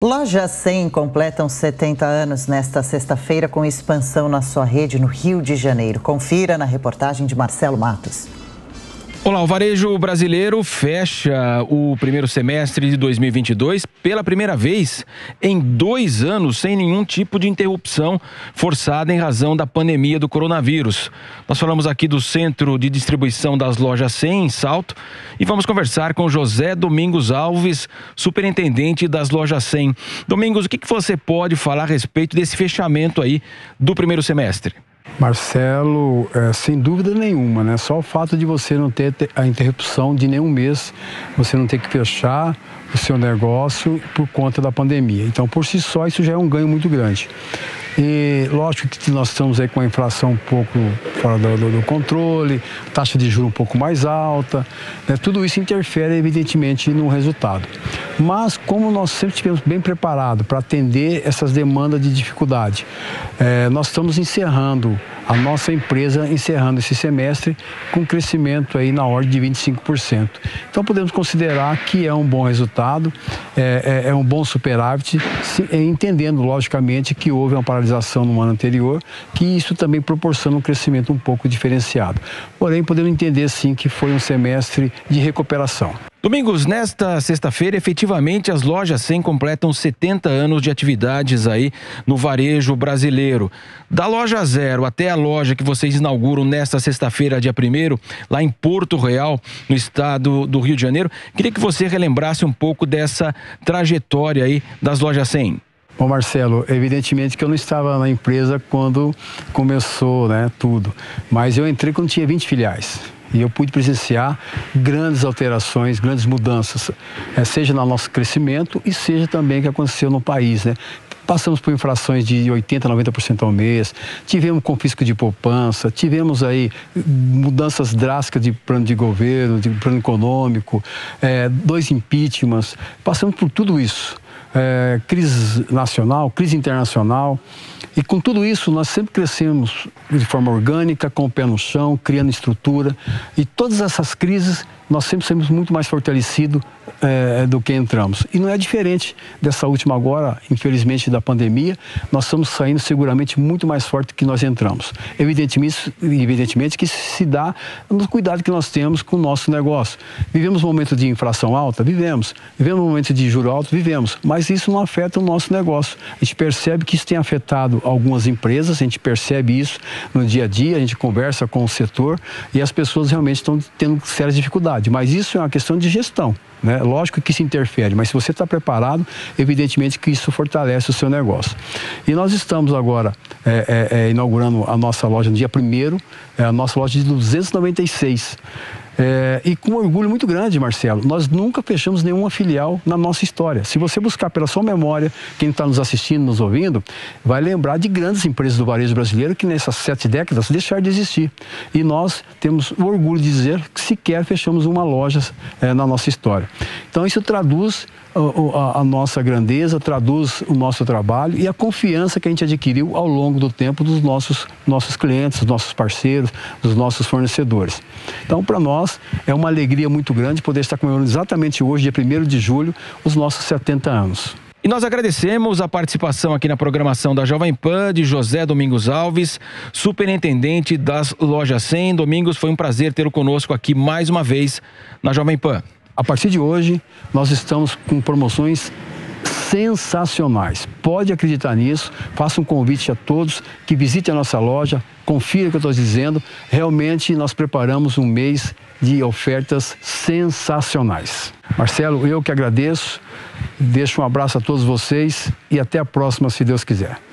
Lojas 100 completam 70 anos nesta sexta-feira com expansão na sua rede no Rio de Janeiro. Confira na reportagem de Marcelo Matos. Olá, o varejo brasileiro fecha o primeiro semestre de 2022 pela primeira vez em 2 anos sem nenhum tipo de interrupção forçada em razão da pandemia do coronavírus. Nós falamos aqui do Centro de Distribuição das Lojas 100 em Salto e vamos conversar com José Domingos Alves, superintendente das Lojas 100. Domingos, o que você pode falar a respeito desse fechamento aí do primeiro semestre? Marcelo, sem dúvida nenhuma, né? Só o fato de você não ter a interrupção de nenhum mês, você não ter que fechar o seu negócio por conta da pandemia. Então, por si só, isso já é um ganho muito grande. E lógico que nós estamos aí com a inflação um pouco fora do controle, taxa de juros um pouco mais alta, né? Tudo isso interfere evidentemente no resultado. Mas como nós sempre estivemos bem preparados para atender essas demandas de dificuldade, nós estamos encerrando, a nossa empresa encerrando esse semestre com crescimento aí na ordem de 25%. Então podemos considerar que é um bom resultado, é um bom superávit, entendendo logicamente que houve uma paralisação no ano anterior, que isso também proporciona um crescimento um pouco diferenciado. Porém, podemos entender sim que foi um semestre de recuperação. Domingos, nesta sexta-feira, efetivamente, as Lojas 100 completam 70 anos de atividades aí no varejo brasileiro. Da loja 0 até a loja que vocês inauguram nesta sexta-feira, dia 1º, lá em Porto Real, no estado do Rio de Janeiro, queria que você relembrasse um pouco dessa trajetória aí das Lojas 100. Bom, Marcelo, evidentemente que eu não estava na empresa quando começou, né, tudo, mas eu entrei quando tinha 20 filiais. E eu pude presenciar grandes alterações, grandes mudanças, seja no nosso crescimento e seja também o que aconteceu no país, né? Passamos por inflações de 80%, 90% ao mês, tivemos confisco de poupança, tivemos aí mudanças drásticas de plano de governo, de plano econômico, 2 impeachments, passamos por tudo isso. Crise nacional, crise internacional. E com tudo isso, nós sempre crescemos de forma orgânica, com o pé no chão, criando estrutura. E todas essas crises, nós sempre somos muito mais fortalecidos do que entramos. E não é diferente dessa última agora, infelizmente, da pandemia. Nós estamos saindo seguramente muito mais forte que nós entramos. Evidentemente que se dá no cuidado que nós temos com o nosso negócio. Vivemos um momento de inflação alta? Vivemos. Vivemos um momento de juros altos? Vivemos. Mas isso não afeta o nosso negócio. A gente percebe que isso tem afetado algumas empresas, a gente percebe isso no dia a dia, a gente conversa com o setor e as pessoas realmente estão tendo sérias dificuldades. Mas isso é uma questão de gestão, né? Lógico que isso interfere, mas se você está preparado, evidentemente que isso fortalece o seu negócio. E nós estamos agora inaugurando a nossa loja no dia 1º, a nossa loja de 296. E com um orgulho muito grande, Marcelo, nós nunca fechamos nenhuma filial na nossa história. Se você buscar pela sua memória, quem está nos assistindo, nos ouvindo, vai lembrar de grandes empresas do varejo brasileiro que nessas 7 décadas deixaram de existir. E nós temos o orgulho de dizer que sequer fechamos uma loja na nossa história. Então isso traduz a nossa grandeza, traduz o nosso trabalho e a confiança que a gente adquiriu ao longo do tempo dos nossos clientes, dos nossos parceiros, dos nossos fornecedores. Então, para nós, é uma alegria muito grande poder estar comemorando exatamente hoje, dia 1º de julho, os nossos 70 anos. E nós agradecemos a participação aqui na programação da Jovem Pan de José Domingos Alves, superintendente das Lojas 100. Domingos, foi um prazer tê-lo conosco aqui mais uma vez na Jovem Pan. A partir de hoje, nós estamos com promoções sensacionais. Pode acreditar nisso, faça um convite a todos que visitem a nossa loja, confira o que eu estou dizendo. Realmente nós preparamos um mês de ofertas sensacionais. Marcelo, eu que agradeço, deixo um abraço a todos vocês e até a próxima, se Deus quiser.